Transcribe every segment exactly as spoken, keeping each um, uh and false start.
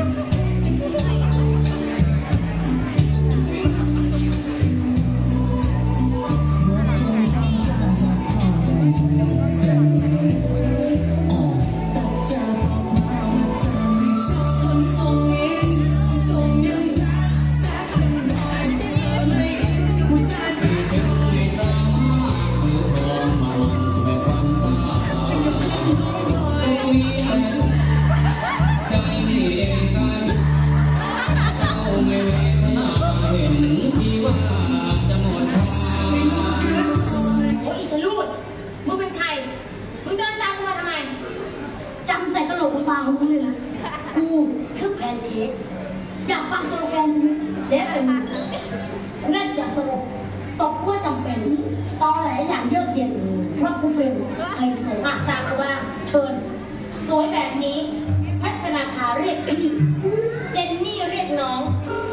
อยากฟังตัวแกนเด็ดเป็นเล่นอย่างสงบตกว่าจำเป็นตอแหลอย่างเยือกเย็นเพราะคุณเป็นใครสวยมากตามว่าเชิญสวยแบบนี้พัชนาภาเรียกพี่เจนนี่เรียกน้อง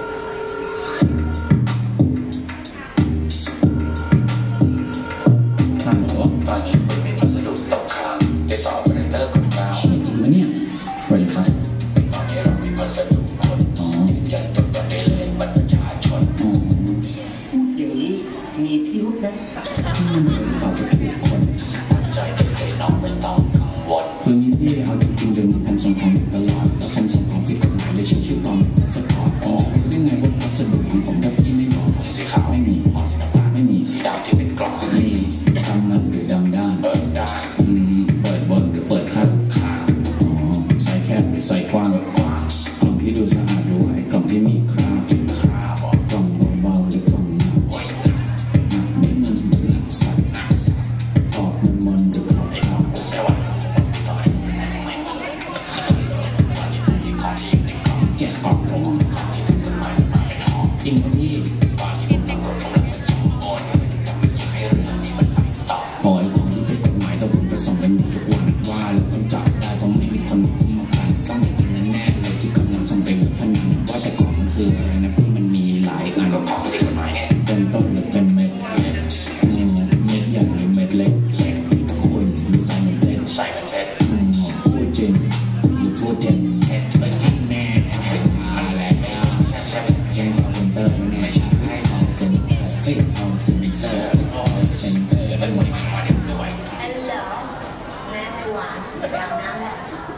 ท่านบอกตอนนี้คุณมีพัสดุตกค้างติดต่อโอเปอเรเตอร์คนกลางจริงไหมเนี่ยสวัสดีครับตอนนี้เรามีพัสดุคนยืนยันตัวตนได้เลยบัตรประชาชนอย่างนี้มีพิรุธนะมันเหมือนตอบไปผิดคนใจเย็นๆน้องไม่ต้องกังวลคือนี้พี่เอาจริงๆเดินมาทำส่งของอยู่ตลอดแล้วผมส่งของผิดกฎหมายเลยชื่อชื่อปลอมพาสปอร์ตอ๋อยังไงว่าพัสดุของผมถ้าพี่ไม่บอกสีขาวไม่มีห่อสีน้ำตาลไม่มีสีดำที่เป็นกล่องมีดำมันหรือดำด้านเปิดด้านอืมเปิดบนหรือเปิดข้างข้างอ๋อใส่แคบหรือใส่กว้างกว้างกล่องที่ดูสะอาดดูไว้กล่องที่มีคราบคราบกล่องเบาๆหรือกล่องหนักหนักนิดนึงหนักสัตว์ขอบมันมันหรือขอบขาวแต่ว่าแกะกล่องลงจริงครับพี่หอยของที่ผิดกฎหมายแต่ผมก็ส่งกันอยู่ทุกวันว่าเราต้องจับได้เพราะไม่มีคนคุ้มมากันต้องอย่างนั้นแน่เลยที่กำลังส่งไปกับพนันว่าแต่กล่องมันคืออะไรนะพี่มันมีหลายอันก็ของที่กฎหมายไงเป็นต้นหรือเป็นเม็ดเม็ดใหญ่หรือเม็ดเล็กเล็กคุณหรือใส่เหมือนเพชรใส่เหมือนเพชรพูดจริงหรือพูดเด็ดเพชรไม่จริงแน่อะไรแล้วใช่ใช่ใช่คอมพิวเตอร์มันไม่ใช่ให้คอมเซ็นเตอร์เอ้ยคอมเซ็นเตอร์เซ็นเตอร์มันเหมือนมาเด็กไม่ไหวฮัลโหลแม่หวานกับดาวน้ำแหละ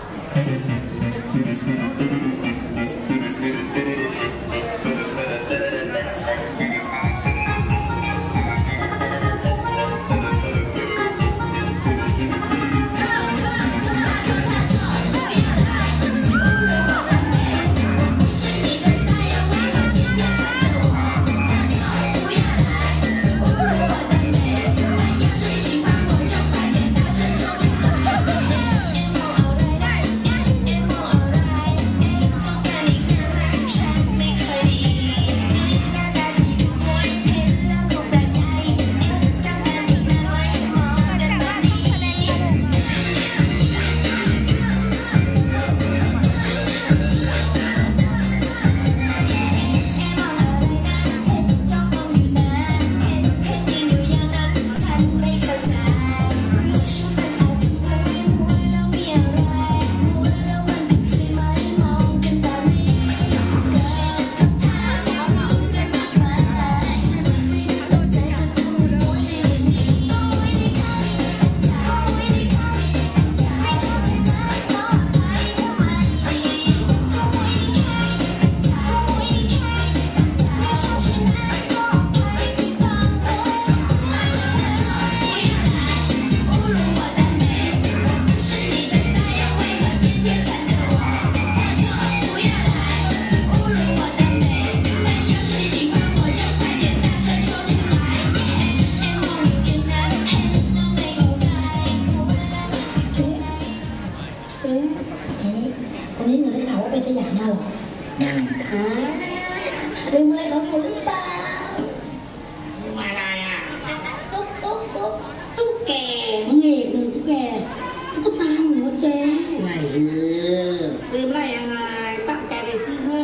วันนี้หนูได้ข่าวว่าไปสยามมาหรออ่าลืมอะไรของหนูหรือเปล่าอะไรอ่ะตุ๊กตุ๊กตุ๊กตุ๊กแกเงี้ยหนูตุ๊กแกตุ๊กตาหนูแกไม่ลืมลืมอะไรยังไงตั้งใจไปซื้อให้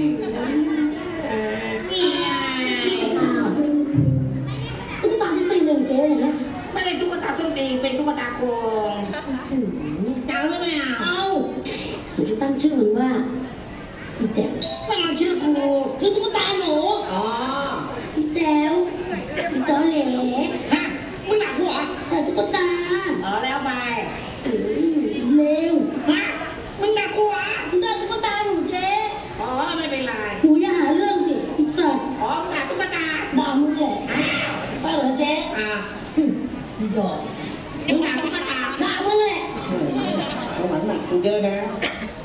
นี่อ้าวตุ๊กตาที่ตีเรื่องแกเลยนะไม่ใช่ตุ๊กตาส้มตีเป็นตุ๊กตาโครงจำได้ไหมอ่ะเอ้าหนูจะตั้งชื่อมันว่าเลวฮะมึงด่ากูอ่ะคุณได้ตุ๊กตาหนูเจ๊อ๋อไม่เป็นไรหนูอย่าหาเรื่องสิอีกสัตว์อ๋อมึงด่าตุ๊กตาด่ามึงแหละอ้าวเปล่าเหรอเจ๊อ่าหยอกมึงด่าตุ๊กตาด่ามึงแหละประมาณหนักกูเยอะนะ